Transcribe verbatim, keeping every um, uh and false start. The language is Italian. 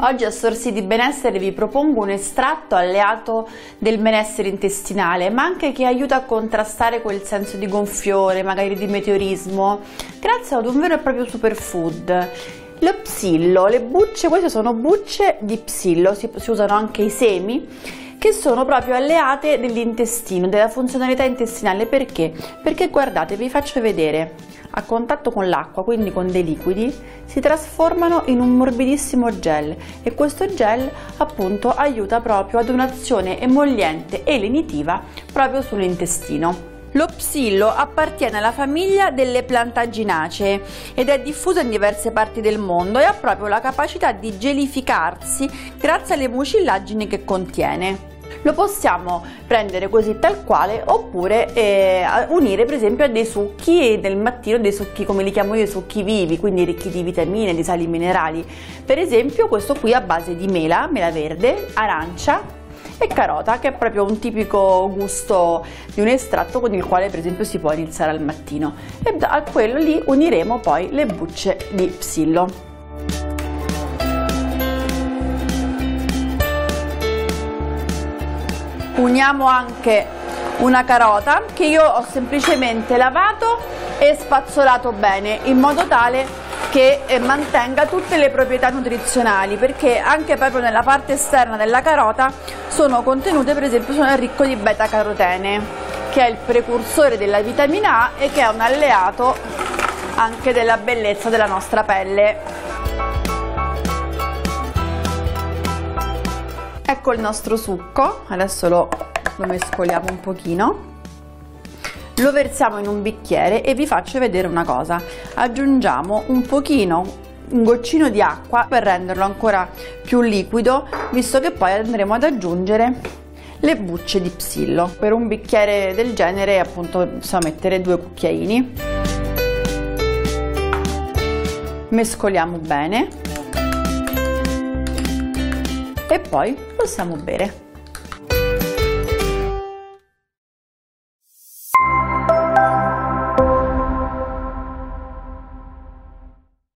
Oggi a Sorsi di Benessere vi propongo un estratto alleato del benessere intestinale, ma anche che aiuta a contrastare quel senso di gonfiore, magari di meteorismo, grazie ad un vero e proprio superfood. Lo psillo, le bucce, queste sono bucce di psillo, si, si usano anche i semi, che sono proprio alleate dell'intestino, della funzionalità intestinale. Perché? Perché guardate, vi faccio vedere, a contatto con l'acqua, quindi con dei liquidi, si trasformano in un morbidissimo gel e questo gel appunto aiuta proprio ad un'azione emolliente e lenitiva proprio sull'intestino. Lo psillo appartiene alla famiglia delle plantaginacee ed è diffuso in diverse parti del mondo e ha proprio la capacità di gelificarsi grazie alle mucillagini che contiene. Lo possiamo prendere così tal quale oppure eh, unire per esempio a dei succhi del mattino, dei succhi come li chiamo io, succhi vivi, quindi ricchi di vitamine, di sali minerali. Per esempio questo qui a base di mela, mela verde, arancia e carota, che è proprio un tipico gusto di un estratto con il quale per esempio si può iniziare al mattino, e a quello lì uniremo poi le bucce di psillo. Uniamo anche una carota che io ho semplicemente lavato e spazzolato bene in modo tale che mantenga tutte le proprietà nutrizionali, perché anche proprio nella parte esterna della carota sono contenute, per esempio sono ricco di beta carotene, che è il precursore della vitamina A e che è un alleato anche della bellezza della nostra pelle. Ecco il nostro succo, adesso lo, lo mescoliamo un pochino, lo versiamo in un bicchiere e vi faccio vedere una cosa. Aggiungiamo un pochino, un goccino di acqua per renderlo ancora più liquido, visto che poi andremo ad aggiungere le bucce di psillo. Per un bicchiere del genere appunto possiamo mettere due cucchiaini. Mescoliamo bene e poi possiamo bere.